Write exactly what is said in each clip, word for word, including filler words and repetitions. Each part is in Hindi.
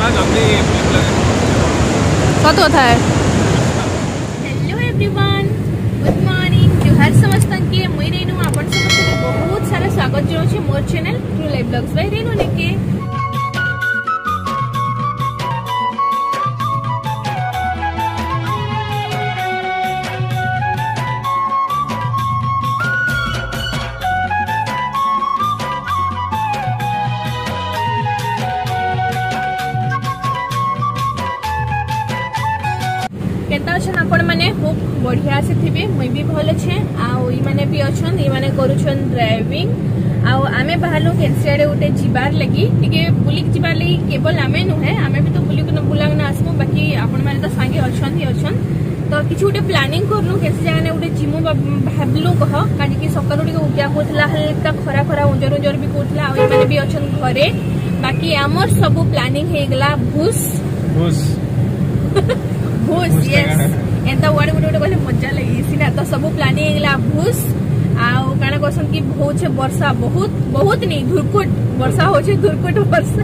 जल्दी सत कथा है। हेलो एवरीवन, गुड मॉर्निंग, जुहार समस्त के मुई रेनू आपण समस्त के बहुत सारा स्वागत जनाउछि मोर channel true life blogs by Renu नेके। केता अछन आपण माने खूब बढ़िया से थिबे, मुई भी भल छे। आ ई माने भी अछन, ई माने करूछन ड्राइविंग। आ आमे बाहरलो केनसियाडे उठे जिबार लगी टिके बुलिक जिबार लगी। केवल आमे नुहे, आमे भी तो बुलिक न बुलाग न आसमु, बाकी आपण माने तो संगे अछन ही अछन। तो किछु उठे प्लानिंग करनु केसे जगह ने उठे जिमु भाबलु कह काजी कि सकाळु टिके उठिया कोथला, हल्का खरा खरा उंजर उंजर भी कोथला। आ ई माने भी अछन घरे। बाकी हमर सब प्लानिंग हे गला भूस भूस भूस यस एंता वर्ड गुटे गुटे कहले मजा लगी सिना। तो सब प्लानिंग हेगला भूस। आउ काना कहसन कि बहुत छे वर्षा, बहुत बहुत नहीं धुरकुट वर्षा होछे, धुरकुट वर्षा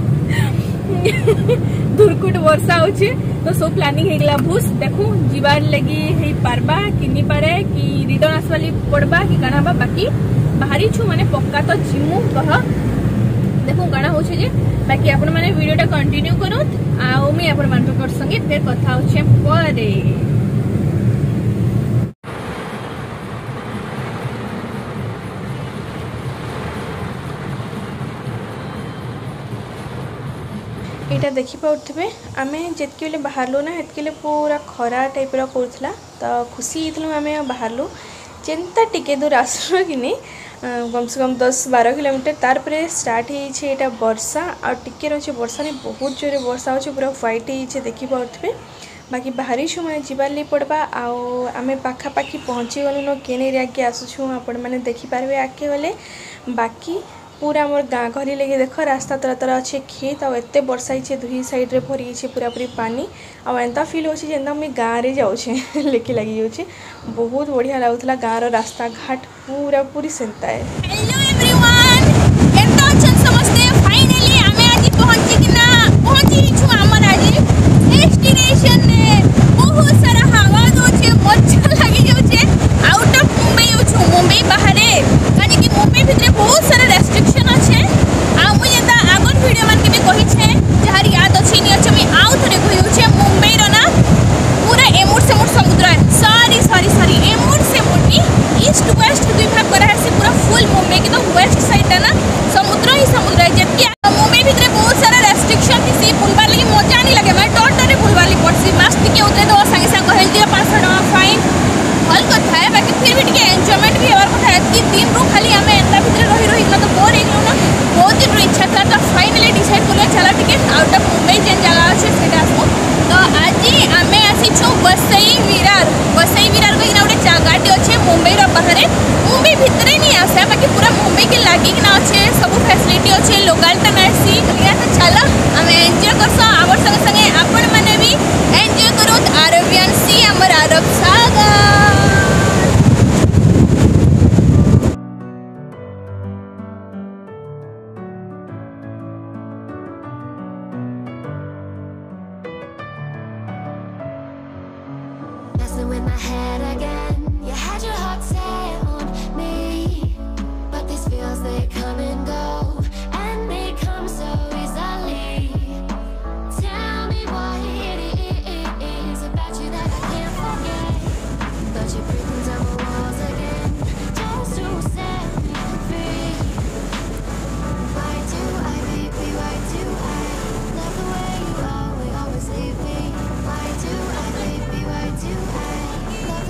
धुरकुट वर्षा होछे। तो सब प्लानिंग हेगला भूस। देखू जीवार लगी हे पारबा कि नी पारे, कि रिटर्न आसवाली पड़बा कि काना बा। बाकी बाहरी छु माने पक्का तो जिमु कह देखो काना होछे जे। बाकी आपण माने वीडियोटा कंटिन्यू करूत। आउ मी आपण मानकर संगे फेर कथा होछे परे। एटा देखि पाउथबे आमे जेतके बेले बाहरलो ना हेतके बेले पूरा खरा टाइप रा करथला। तो खुशी हितलु आमे बाहरलो चिंता टिके दूर आसलो कि नहीं, कम से कम दस बारह किलोमीटर तार पर स्टार्ट होता वर्षा। आ टिके रही वर्षा नहीं, बहुत जोरे वर्षा हो पूरा व्हाइट हो देखी पारे। बाकी बाहरी छु मैंने जीवार ली पड़वा। आम पाखापाखि पहुँची गलु न केने आगे आसुँ आपण मैंने देखिपारे आगे गले। बाकी पूरा मोर गाँ घरी लगे देख रास्ता तरह तरह अच्छे खेत आत वर्षा ही दुई साइड रे भरी पूरा पूरी पानी। आंता फिल हो गाँव में जाऊे लेकिन लगी जाऊे। बहुत बढ़िया लगुला गाँव रास्ता घाट पूरा पूरी सेंता है। हेलो एवरीवन, केनता अछन समस्ते। फाइनली आमे आज पहुंची कि ना पहुंची छु हमर आज डेस्टिनेशन ने। बहुत सारा हवा दोछे, मजा लागी जाउछे। आउट ऑफ मुंबई छु, मुंबई बाहरे कानी कि मुंबई भितरे बहुत सारा रेस्ट्रिक्शन अच्छे। आ मु जेता आगन वीडियो मान के भी कहि छे जहार याद अछि नि अछि। मैं आउ थरे कहि छे मुंबई रो ना पूरा एमुर से मुर समुद्र है। सॉरी सॉरी सॉरी एमुर से मुर ईस्ट वेस्ट दुई भाग करा है से पूरा फुल मुंबई के तो वेस्ट साइड है ना समुद्र ही समुद्र है। जबकि मुंबई भितरे बहुत सारा रेस्ट्रिक्शन थी सी बुलबा लगी मजा नहीं लगे। मैं डर डरे बुलबा लगी पड़सी मस्त के उतरे तो संगे संग हेल दिया पाँच सौ टका फाइन भल कथा है। बाकी फिर भी टिके एंजॉयमेंट भी होवार कथा है कि दिन रू खाली हमें एंता भितरे रही रही ना तो बोर हेगलु ना। बहुत दिन रू इच्छा था तो फाइनली डिसाइड करले चला टिके आउट ऑफ मुंबई जेन जगह अछि सेटा आसमु। तो आज आमे आसी छु वसई विरार। वसई विरार को इना उडे जगहटी अछि मुंबई रो बाहरे। मुंबई भितरे नहीं आसे बाकी पूरा मुंबई के लागी ना अच्छे सब फैसिलिटी अच्छे। लोकल तो नर्सी या तो चलो हमें एंजॉय करसा। आवर संगे संगे आपण माने भी एंजॉय करूत अरबियन सी हमर अरब सागर। Messing with my head again. You had your heart set on me, but these feels they come and go, and they come so easily. Tell me what it is about you that I can't forget. But you're breaking down the walls again, just to set me free. Why do I, baby? Why do I love the way you always, always leave me? Why do I, baby? Why do I love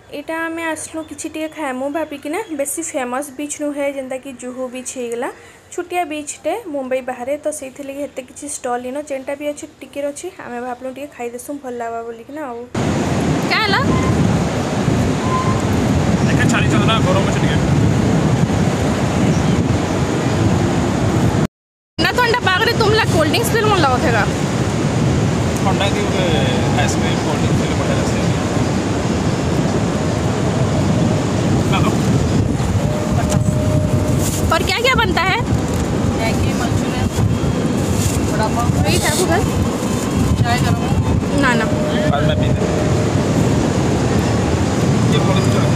एटा आमे आसलु किछि टिके खाएमु भाबिकिना बेसी फेमस बीच नुहे जेंता कि जुहू बीच हेगला छुटिया बीच टे मुंबई बाहर तो से हेते किछि स्टॉल इनो जेंटा भी अछि टिके अछि आमे भाबलु टिके खाइ देसु भल लावा बोलिकिना आ का हला एके छाली चंदना गरम अछि टिके ना ठंडा पागरे तुमला कोल्ड ड्रिंक्स फिल्म लागथेगा ठंडा की आइसक्रीम कोल्ड ड्रिंक्स ले पड़ेगा से और क्या क्या बनता है? मैगी, मंचूरियन, वड़ा पाव, वही था गूगल चाय गरम ना ना बाद में पीते ये पॉलिसी चला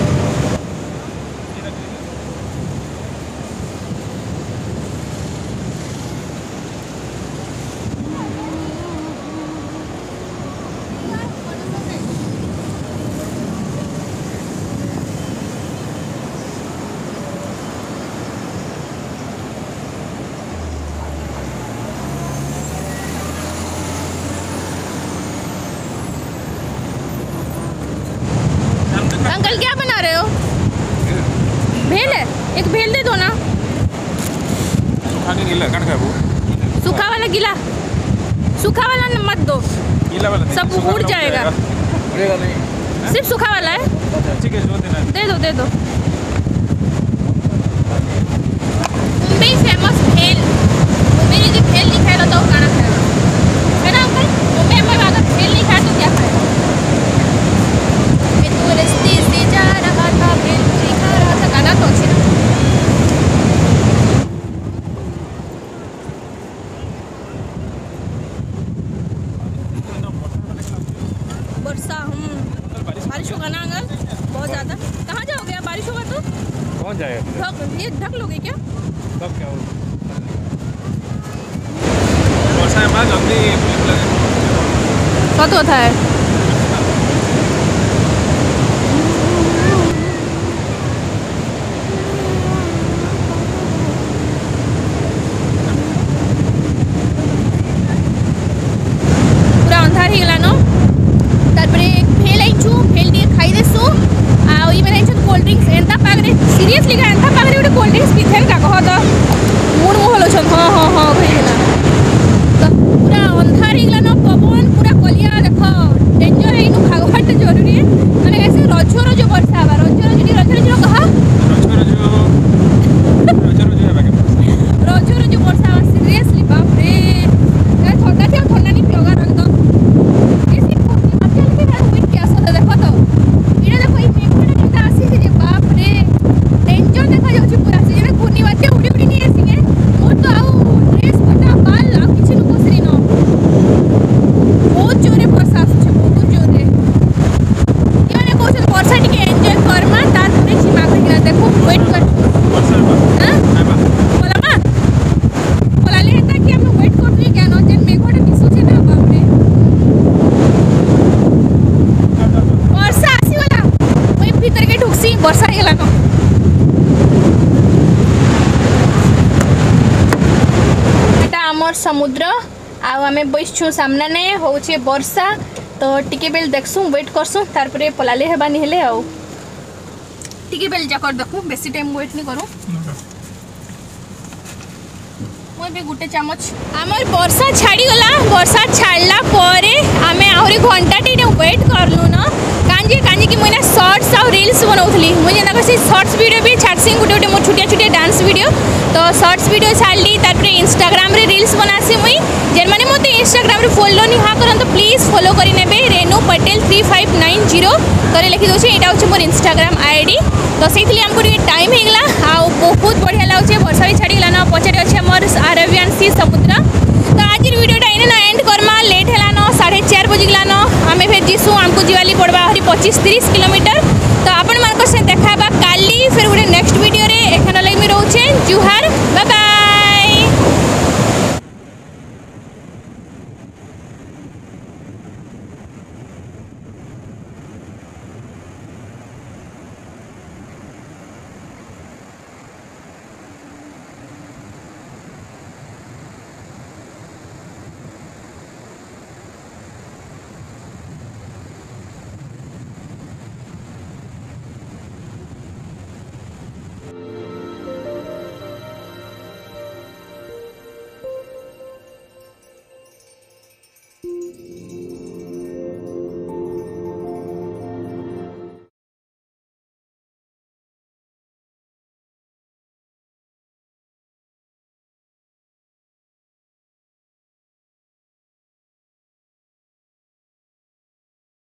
अंकल क्या बना रहे हो? भेल है एक भेल दे दो ना सूखा के गीला कट खाबो सूखा वाला गीला सूखा वाला न मत दो गीला वाला सब सूखा उड़ वाला जाएगा। उड़ेगा नहीं सिर्फ सूखा वाला है ठीक है जो देना है दे दो दे दो मुंबई फेमस भेल मुंबई ने भेल नहीं खाया तो खाना खाएगा है ना अंकल मुंबई में अगर भेल नहीं खाया तो क्या खाएगा मैं तो रास्ते से जा रहा था भेल पूरी खा रहा था गाना तो अच्छी ना वर्षा हम बारिश होगा ना अंकल बहुत ज़्यादा कहाँ जाओगे आप बारिश होगा तो कौन जाएगा ढक ये ढक लोगे क्या तब क्या होगा वर्षा में जल्दी कत होता है पूरा अंधार ही गला नो तारपरे भेल आइछु भेल दिए खाई देसु आ ओई में आइछु कोल्ड ड्रिंक्स एंता पागरे सीरियसली का एंता पागरे उडे कोल्ड ड्रिंक्स पिथेन का कह तो मूड मो होलो छन हां हां हां कहिला तो पूरा अंधार ही गला नो पवन पूरा कलिया देखो डेंजर है नु भागवाट जरूरी है माने कैसे रजोर जो वर्षा आबा रजोर जो रजोर जो कहा रजोर जो रजोर जो है बाकी रजोर जो वर्षा आबा सीरियसली बाप रे का ठंडा थी ठंडा नहीं पियोगा रख दो ऐसे अब चल के मैं वेट क्या सो देखो तो इडे देखो ई मेघटा केटा आसी जे बाप रे डेंजर देखा जाउची पूरा से जेमे घूर्णी बाते उड़ी उड़ी नहीं आसी के मोर तो आउ ड्रेस पटा बाल आ किछि नु कोसरी न बहुत जोरे वर्षा आछे बहुत जोरे ई माने कोछ वर्षा टिके एन्जॉय करमा तार पुरे सीमा कहिना देखो वेट कर वर्षा में हां है बा बोला मा बोला ले ता कि हम वेट कर रही क्या न जेन मेघटा दिसु छे ना बाप रे वर्षा आसी वाला ओई भीतर के ढुकसी वर्षा हेला न एटा हमर समुद्र आ हमें बैसछु सामने ने होछे वर्षा तो टिके बेल देखसु वेट करसु तार परे पलाले हेबानी हेले आ टिके बेल जा कर देखु बेसी टाइम वेट नहीं करू मोर भी गुटे चामच हमर वर्षा छाड़ी गला वर्षा छाड़ला परे हमें आहुरी घंटा टी वेट करलु न कांजे कांजे कि मोने शॉर्ट्स और रील्स बनौथली मुझे ना से शॉर्ट्स वीडियो भी छाड़सी गुटे गुटे मोर छुटिया छुटिया डांस वीडियो तो शॉर्ट्स वीडियो छाड़ली तार परे इंस्टाग्राम रे रील्स बनासी मुई जेन माने मोते इंस्टाग्राम रे फॉलो नि हा करन तो प्लीज फॉलो करि नेबे Renu Patel three five nine zero करे लिखि दोछे एटा होचे मोर इंस्टाग्राम आईडी तो सेथली हमको टाइम हेगला आ बहुत बढ़िया लागछे वर्षा भी छाड़ी गला ना पछरे अछि हमर अरेबियन सी समुद्र तो आज वीडियोटा इने ना एंड करमा लेट हेला न साढ़े चार बजे गला न आमे फिर जीसु हमको जीवाली पड़वा हरी पच्चीस तीस किलोमीटर तो आपण मानक से देखाबा काली फिर गोटे नेक्स्ट वीडियो रे एखन लगे मी रहउछे जुहार बाय बाय।